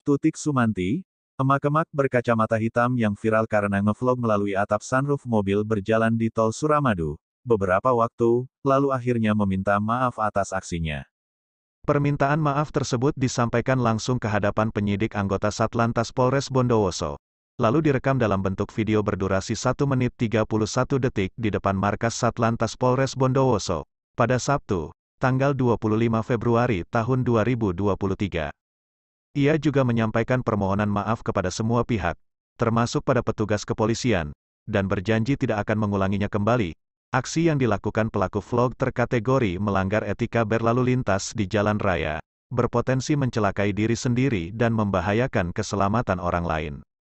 Tutik Sumanti, emak-emak berkacamata hitam yang viral karena ngevlog melalui atap sunroof mobil berjalan di tol Suramadu, beberapa waktu lalu akhirnya meminta maaf atas aksinya. Permintaan maaf tersebut disampaikan langsung ke hadapan penyidik anggota Satlantas Polres Bondowoso, lalu direkam dalam bentuk video berdurasi 1 menit 31 detik di depan markas Satlantas Polres Bondowoso, pada Sabtu, tanggal 25 Februari tahun 2023. Ia juga menyampaikan permohonan maaf kepada semua pihak, termasuk pada petugas kepolisian, dan berjanji tidak akan mengulanginya kembali. Aksi yang dilakukan pelaku vlog terkategori melanggar etika berlalu lintas di jalan raya, berpotensi mencelakai diri sendiri dan membahayakan keselamatan orang lain.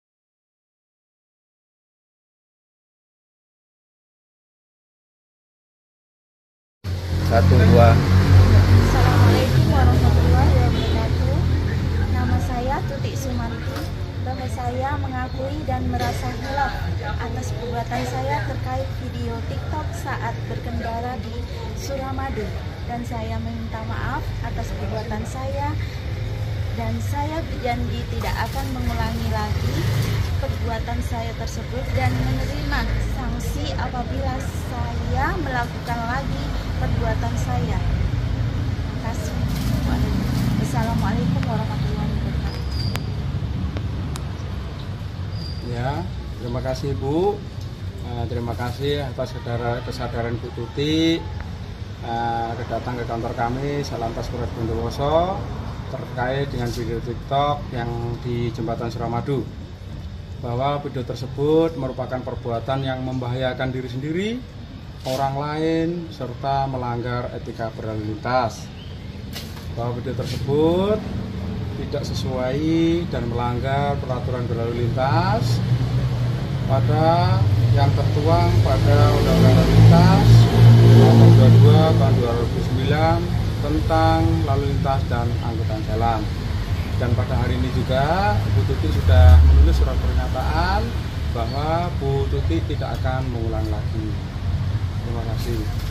Satu, dua. Assalamualaikum warahmatullahi wabarakatuh. Nama saya Tutik Sumanti, bahwa saya mengakui dan merasa hilaf atas perbuatan saya terkait video TikTok saat berkendara di Suramadu, dan saya meminta maaf atas perbuatan saya, dan saya berjanji tidak akan mengulangi lagi perbuatan saya tersebut dan menerima sanksi apabila saya melakukan lagi perbuatan saya. Terima kasih. Wassalamualaikum warahmatullahi wabarakatuh. Ya, terima kasih Bu. Terima kasih atas kesadaran Bu Tutik datang ke kantor kami Satlantas Polres Bondowoso terkait dengan video TikTok yang di Jembatan Suramadu, bahwa video tersebut merupakan perbuatan yang membahayakan diri sendiri, orang lain, serta melanggar etika berlalu lintas. Bahwa video tersebut tidak sesuai dan melanggar peraturan berlalu lintas pada yang tertuang pada Undang-Undang Lalu Lintas Nomor 22 Tahun 2009 tentang lalu lintas dan angkutan jalan. Dan pada hari ini juga Bu Tutik sudah menulis surat pernyataan bahwa Bu Tutik tidak akan mengulang lagi. Terima kasih.